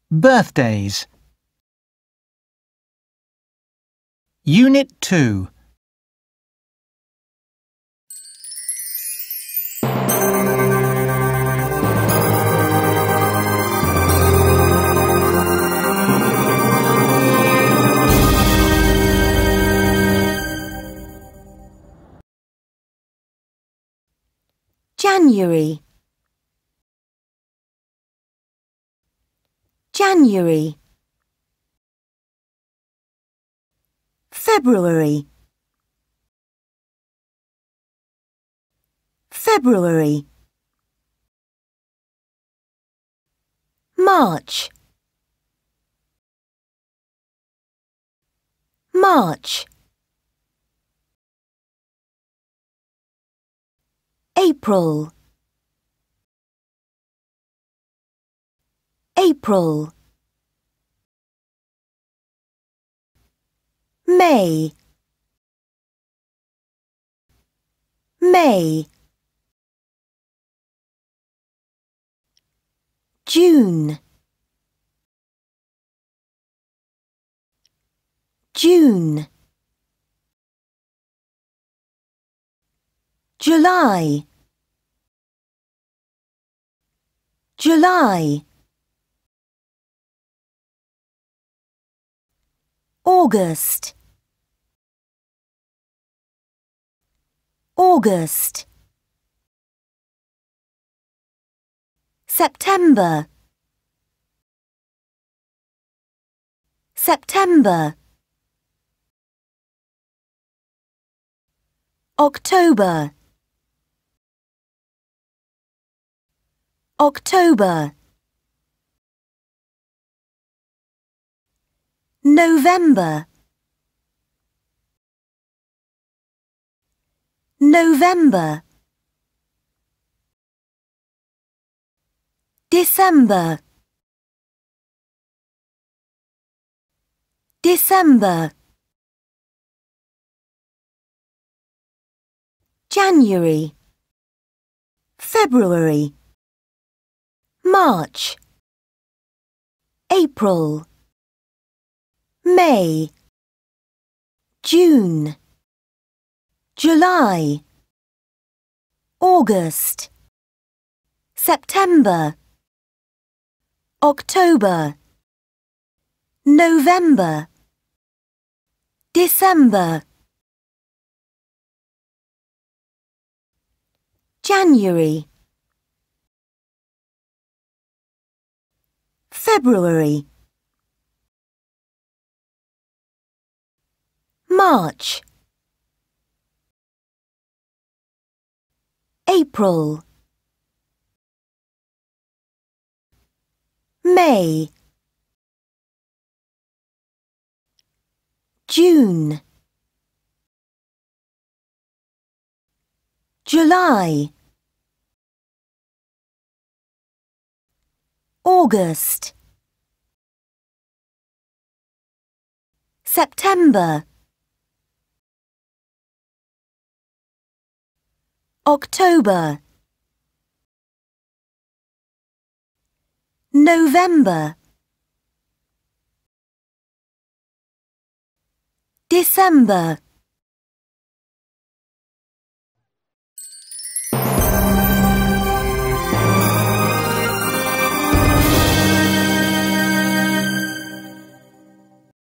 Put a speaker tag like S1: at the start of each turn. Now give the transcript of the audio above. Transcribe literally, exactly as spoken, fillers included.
S1: Birthdays. Unit two.
S2: January, January. February, February. March, March. April, April. May, May. June, June. July, July. August, August. September, September. October, October. November, November. December, December. January, February. March, April. May, June, July. August, September. October, November, December. January, February. March, April. May, June, July. August, September. October, November. December.